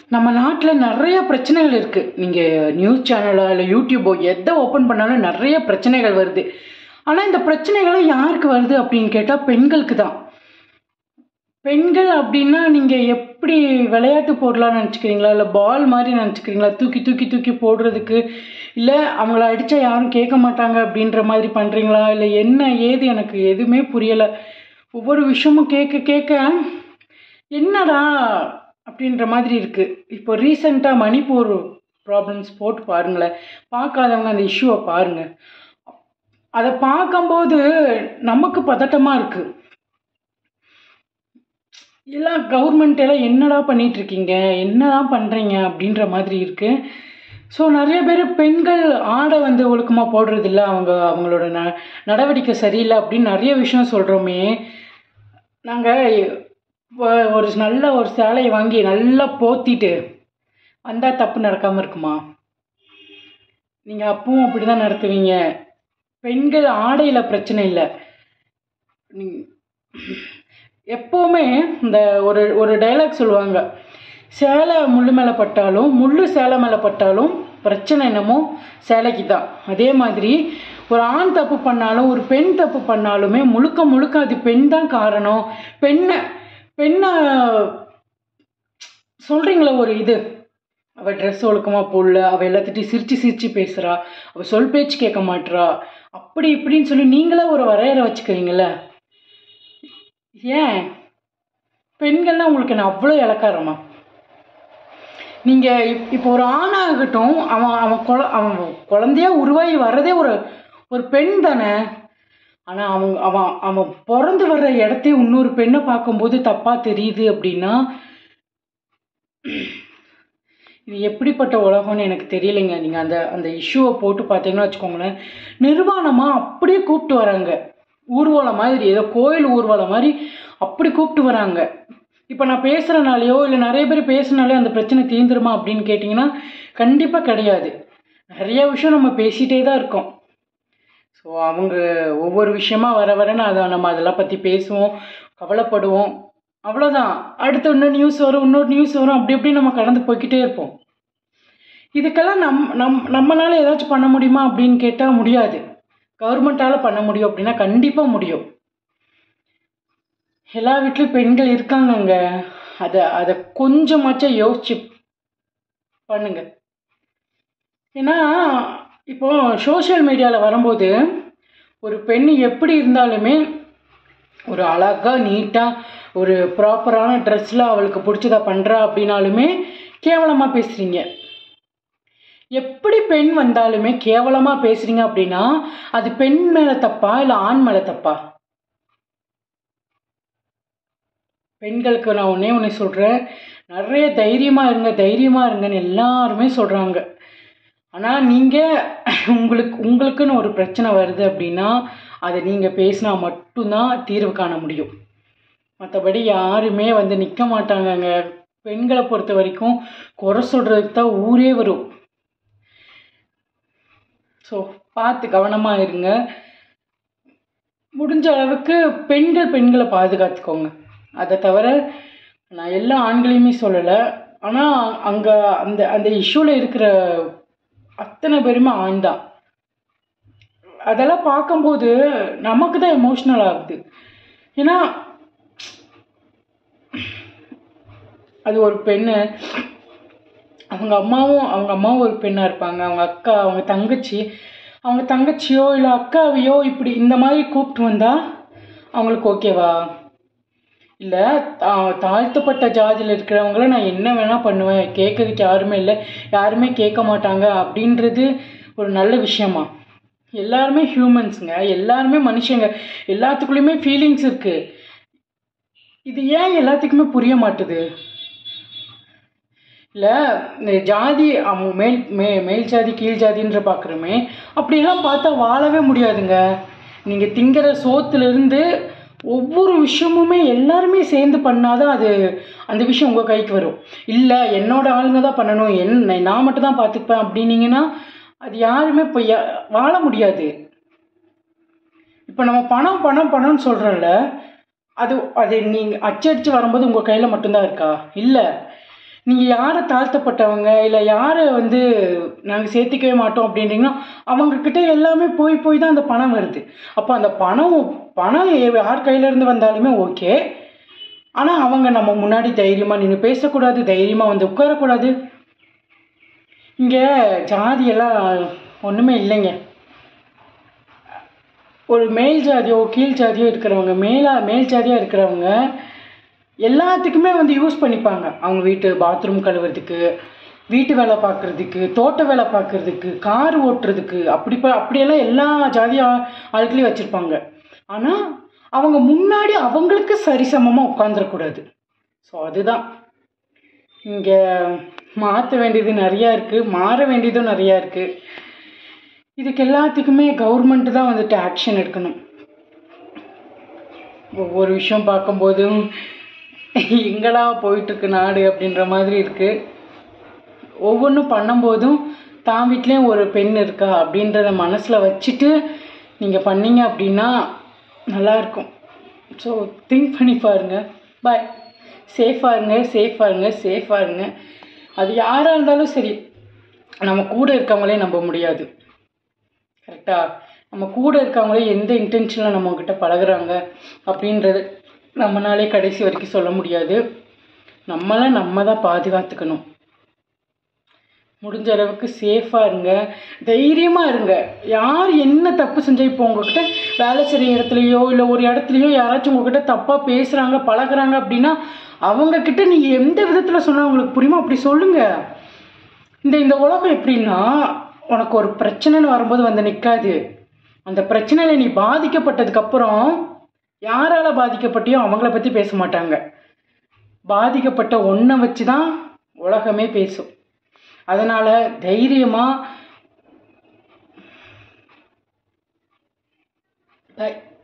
நம்ம நாட்டில் நிறைய பிரச்சனைகள் இருக்குது. நீங்கள் நியூஸ் சேனலோ இல்லை யூடியூபோ எதை ஓப்பன் பண்ணாலும் நிறைய பிரச்சனைகள் வருது. ஆனால் இந்த பிரச்சனைகளும் யாருக்கு வருது அப்படின்னு கேட்டால் பெண்களுக்கு தான். பெண்கள் அப்படின்னா நீங்கள் எப்படி விளையாட்டு போடலான்னு நினச்சிக்கிறீங்களா, இல்லை பால் மாதிரி நினச்சிக்கிறீங்களா, தூக்கி தூக்கி தூக்கி போடுறதுக்கு, இல்லை அவங்கள அடித்தா யாரும் கேட்க மாட்டாங்க அப்படின்ற மாதிரி பண்ணுறீங்களா, இல்லை என்ன ஏது எனக்கு எதுவுமே புரியலை. ஒவ்வொரு விஷயமும் கேட்க கேட்க என்னடா அப்படின்ற மாதிரி இருக்குது. இப்போ ரீசெண்டாக மணிப்பூர் ப்ராப்ளம்ஸ் போட்டு பாருங்களேன். பார்க்காதவங்க அந்த இஷ்யூவை பாருங்கள். அதை பார்க்கும்போது நமக்கு பதட்டமாக இருக்குது. எல்லாம் கவர்மெண்ட் எல்லாம் என்னடா பண்ணிகிட்ருக்கீங்க, என்னதான் பண்ணுறீங்க அப்படின்ற மாதிரி இருக்குது. ஸோ நிறைய பேர் பெண்கள் ஆடை ஒழுக்கமாக போடுறதில்ல, அவங்களோட நடவடிக்கை சரியில்லை அப்படின்னு நிறைய விஷயம் சொல்கிறோமே. நாங்கள் ஒரு நல்ல ஒரு சேலையை வாங்கி நல்லா போத்திட்டு வந்தால் தப்பு நடக்காமல் இருக்குமா? நீங்கள் அப்பவும் அப்படி தான் நடத்துவீங்க. பெண்கள் ஆடையில் பிரச்சனை இல்லை. எப்போவுமே இந்த ஒரு டைலாக் சொல்லுவாங்க, சேலை முள்ளு மேலே பட்டாலும் முள்ளு சேலை மேலே பட்டாலும் பிரச்சனை என்னமோ சேலைக்கு தான். அதே மாதிரி ஒரு ஆண் தப்பு பண்ணாலும் ஒரு பெண் தப்பு பண்ணாலுமே முழுக்க முழுக்க அது பெண் தான் காரணம். பெண்ணை சொல்கிறீங்களா ஒரு இது, அவள் ட்ரெஸ் ஒழுக்கமாக போடல, அவள் எல்லாத்திட்டையும் சிரித்து சிரித்து பேசுகிறா, அவள் சொல் பேச்சு கேட்க மாட்டுறா, அப்படி இப்படின்னு சொல்லி நீங்களே ஒரு வரையறை வச்சுக்கிறீங்கள. ஏன் பெண்கள்லாம் உங்களுக்கு என்ன அவ்வளோ இலக்காரமா? நீங்கள் இப்போ ஒரு ஆணாகட்டும், அவன் குழந்தையா உருவாகி வர்றதே ஒரு பெண் தானே. ஆனால் அவன் பிறந்து வர்ற இடத்தையும் இன்னொரு பெண்ணை பார்க்கும்போது தப்பாக தெரியுது அப்படின்னா இது எப்படிப்பட்ட உலகம்னு எனக்கு தெரியலைங்க. நீங்கள் அந்த இஷ்யூவை போட்டு பார்த்தீங்கன்னா வச்சுக்கோங்களேன், நிர்வாணமாக அப்படியே கூப்பிட்டு வராங்க, ஊர்வலம் மாதிரி, ஏதோ கோயில் ஊர்வலம் மாதிரி அப்படி கூப்பிட்டு வராங்க. இப்போ நான் பேசுகிறனாலையோ இல்லை நிறைய பேர் பேசுனாலே அந்த பிரச்சனை தீர்ந்துருமா அப்படின்னு கேட்டிங்கன்னா கண்டிப்பாக கிடையாது. நிறைய விஷயம் நம்ம பேசிகிட்டே தான் இருக்கோம். ஸோ அவங்க ஒவ்வொரு விஷயமா வரன்னு நம்ம அதெல்லாம் பற்றி பேசுவோம், கவலைப்படுவோம், அவ்வளோதான். அடுத்து இன்னொரு நியூஸ் வரும், இன்னொரு நியூஸ் வரும், அப்படி எப்படி நம்ம கடந்து போய்கிட்டே இருப்போம். இதுக்கெல்லாம் நம்மளால ஏதாச்சும் பண்ண முடியுமா அப்படின்னு கேட்டால் முடியாது. கவர்மெண்ட்டால் பண்ண முடியும் அப்படின்னா கண்டிப்பாக முடியும். எல்லா வீட்லேயும் பெண்கள் இருக்காங்கங்க. அதை கொஞ்சமாச்சும் யோசிச்சு பண்ணுங்க. ஏன்னா இப்போ சோஷியல் மீடியாவில் வரும்போது ஒரு பெண் எப்படி இருந்தாலுமே ஒரு அழகாக நீட்டாக ஒரு ப்ராப்பரான ட்ரெஸ்ஸில் அவளுக்கு பிடிச்சதா பண்ணுறா அப்படின்னாலுமே கேவலமாக பேசுகிறீங்க. எப்படி பெண் வந்தாலுமே கேவலமாக பேசுகிறீங்க அப்படின்னா அது பெண் மேலே தப்பா இல்லை ஆண் மேலே தப்பா? பெண்களுக்கு நான் ஒன்று சொல்கிறேன், நிறைய தைரியமாக இருங்கன்னு எல்லாருமே சொல்கிறாங்க. ஆனால் நீங்கள் உங்களுக்குன்னு ஒரு பிரச்சனை வருது அப்படின்னா அதை நீங்கள் பேசினா மட்டும்தான் தீர்வு காண முடியும். மற்றபடி யாருமே நிற்க மாட்டாங்கங்க. பெண்களை பொறுத்த வரைக்கும் குறை சொல்கிறதுக்கு தான் ஊரே வரும். ஸோ பார்த்து கவனமாக இருங்க. முடிஞ்ச அளவுக்கு பெண்களை பாதுகாத்துக்கோங்க. அதை தவிர நான் எல்லா ஆண்களையுமே சொல்லலை. ஆனால் அங்கே அந்த இஷ்யூவில் இருக்கிற அத்தனை பேருமே ஆண் தான். அதெல்லாம் பார்க்கும்போது நமக்கு தான் எமோஷ்னல் ஆகுது. ஏன்னா அது ஒரு பெண்ணு, அவங்க அம்மாவும் ஒரு பெண்ணாக இருப்பாங்க, அவங்க அக்கா, அவங்க தங்கச்சியோ இல்லை அக்காவையோ இப்படி இந்த மாதிரி கூப்பிட்டு வந்தால் அவங்களுக்கு ஓகேவா? இல்லை தாழ்த்தப்பட்ட ஜாதியில் இருக்கிறவங்கள நான் என்ன வேணால் பண்ணுவேன், கேட்கறதுக்கு யாருமே இல்லை, யாருமே கேட்க மாட்டாங்க அப்படின்றது ஒரு நல்ல விஷயமா? எல்லாருமே ஹியூமன்ஸுங்க, எல்லாருமே மனுஷங்க, எல்லாத்துக்குள்ளேயுமே ஃபீலிங்ஸ் இருக்குது. இது ஏன் எல்லாத்துக்குமே புரிய மாட்டுது? இல்லை ஜாதி மேல் ஜாதி கீழ் ஜாதின்ற பார்க்குறோமே, அப்படியெல்லாம் பார்த்தா வாழவே முடியாதுங்க. நீங்கள் திங்கிற சோத்துலேருந்து ஒவ்வொரு விஷயமுமே எல்லாருமே சேர்ந்து பண்ணாதான் அந்த விஷயம் உங்கள் கைக்கு வரும். இல்லை என்னோட ஆளுங்க தான் பண்ணணும், நான் மட்டும் தான் பார்த்துப்பேன் அப்படின்னீங்கன்னா அது யாருமே இப்போ வாழ முடியாது. இப்போ நம்ம பணம்னு சொல்கிறோம்ல, அது நீங்கள் அச்சடித்து வரும்போது உங்கள் கையில் மட்டும்தான் இருக்கா? இல்லை, நீங்கள் யாரை தாழ்த்தப்பட்டவங்க இல்லை யாரை வந்து நாங்கள் சேர்த்திக்கவே மாட்டோம் அப்படின்றீங்கன்னா அவங்கக்கிட்ட எல்லாமே போய் போய் தான் அந்த பணம் வருது. அப்போ அந்த பணம் யார் கையிலேருந்து வந்தாலுமே ஓகே. ஆனால் அவங்க நம்ம முன்னாடி தைரியமாக நின்று பேசக்கூடாது, தைரியமாக வந்து உட்காரக்கூடாது. இங்கே ஜாதியெல்லாம் ஒன்றுமே இல்லைங்க. ஒரு மேல் ஜாதியோ கீழ் ஜாதியோ இருக்கிறவங்க, மேல் ஜாதியாக இருக்கிறவங்க எல்லாத்துக்குமே வந்து யூஸ் பண்ணிப்பாங்க. அவங்க வீட்டு பாத்ரூம் கழுவுறதுக்கு, வீட்டு வேலை பார்க்குறதுக்கு, தோட்ட வேலை பார்க்குறதுக்கு, கார் ஓட்டுறதுக்கு, அப்படியெல்லாம் எல்லா ஆட்களையும் வச்சுருப்பாங்க. ஆனால் அவங்க முன்னாடி அவங்களுக்கு சரிசமமாக உட்காந்துடக்கூடாது. ஸோ அதுதான் இங்கே மாற்ற வேண்டியது நிறையா இருக்குது, மாற வேண்டியதும் நிறையா இருக்குது. இதுக்கு எல்லாத்துக்குமே கவர்மெண்ட்டு தான் வந்துட்டு ஆக்ஷன் எடுக்கணும். ஒவ்வொரு விஷயம் பார்க்கும்போதும் எங்கடா போயிட்டுருக்கு நாடு அப்படின்ற மாதிரி இருக்குது. ஒவ்வொன்றும் பண்ணும்போதும் தான் வீட்லேயும் ஒரு பெண் இருக்கா அப்படின்றத மனசில் வச்சுட்டு நீங்கள் பண்ணீங்க அப்படின்னா நல்லாயிருக்கும். ஸோ திங்க் பண்ணி பாருங்கள். பாய். சேஃபாக இருங்க. அது யாராக இருந்தாலும் சரி, நம்ம கூட இருக்கவங்களே நம்ப முடியாது. கரெக்டாக? நம்ம கூட இருக்கவங்களே எந்த இன்டென்ஷனில் நம்மக்கிட்ட பழகுறாங்க அப்படின்றது நம்மளாலே கடைசி வரைக்கும் சொல்ல முடியாது. நம்ம தான் பாதுகாத்துக்கணும். முடிஞ்ச அளவுக்கு சேஃபாக இருங்க, தைரியமாக இருங்க. யார் என்ன தப்பு செஞ்சால், இப்போ உங்ககிட்ட வேலை செய்கிற இடத்துலையோ இல்லை ஒரு இடத்துலையோ யாராச்சும் உங்ககிட்ட தப்பாக பேசுகிறாங்க பழகுறாங்க அப்படின்னா அவங்கக்கிட்ட நீங்கள் எந்த விதத்தில் சொன்னால் உங்களுக்கு புரியுமோ அப்படி சொல்லுங்கள். இந்த உலகம் எப்படின்னா, உனக்கு ஒரு பிரச்சனைன்னு வரும்போது வந்து நிற்காது. அந்த பிரச்சனையில் நீ பாதிக்கப்பட்டதுக்கப்புறம் யாரால் பாதிக்கப்பட்டியோ அவங்கள பற்றி பேச மாட்டாங்க. பாதிக்கப்பட்ட ஒன்றை வச்சு தான் உலகமே பேசும். அதனால் தைரியமாக